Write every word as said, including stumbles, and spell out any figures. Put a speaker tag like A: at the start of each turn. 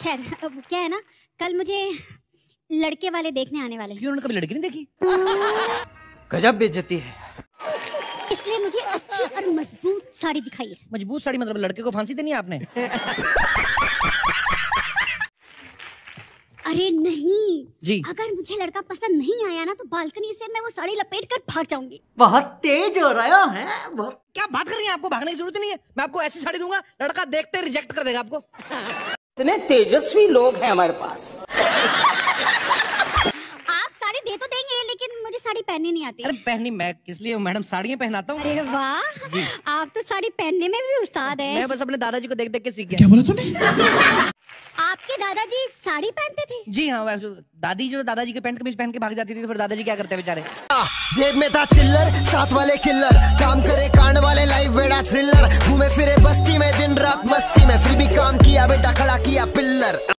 A: खैर अब क्या है ना, कल मुझे लड़के वाले देखने आने वाले हैं।
B: क्यों, उन्होंने कभी लड़की नहीं देखी?
C: गजब बेइज्जती है,
A: इसलिए मुझे अच्छी और मजबूत साड़ी दिखाई है।
B: मजबूत साड़ी मतलब लड़के को फांसी देनी है आपने?
A: अरे नहीं
B: जी,
A: अगर मुझे लड़का पसंद नहीं आया ना तो बालकनी से मैं वो साड़ी लपेट कर भाग जाऊंगी।
C: बहुत तेज हो रहा है बहुत।
B: क्या बात कर रही हैं? आपको भागने की जरूरत नहीं है, मैं आपको ऐसी साड़ी दूंगा लड़का देखते रिजेक्ट कर देगा आपको।
D: इतने तेजस्वी लोग हैं हमारे पास।
A: आप साड़ी दे तो देंगे लेकिन मुझे साड़ी पहननी नहीं आती।
B: अरे पहनी मैं किस लिए मैडम, साड़ियाँ पहनाता हूँ।
A: अरे वाह
B: जी,
A: आप तो साड़ी पहनने में भी उस्ताद है।
B: मैं बस अपने दादाजी को देख देख के सीख गया।
E: क्या बोला तूने?
A: आपके दादाजी साड़ी पहनते थे?
B: जी हाँ, वैसे दादी जो दादाजी के पैंट कमीज पहन के भाग जाती थी तो फिर दादाजी क्या करते बेचारे?
F: जेब में था चिल्लर, साथ वाले किल्लर, काम करे कांड वाले, लाइफ बेड़ा थ्रिलर, घूमे फिरे बस्ती में दिन रात मस्ती में, फिर भी काम किया बेटा, खड़ा किया पिल्लर।